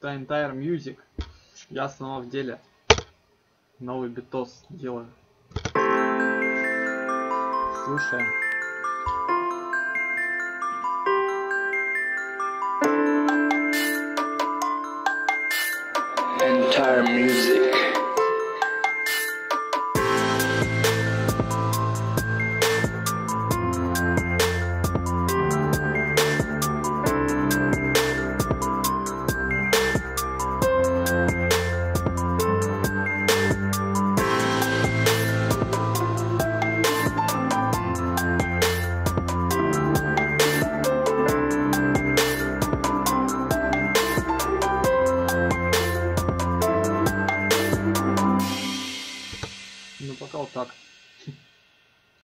Entire Music. Я снова в деле. Новый битос делаю. Слушаем. Entire Music.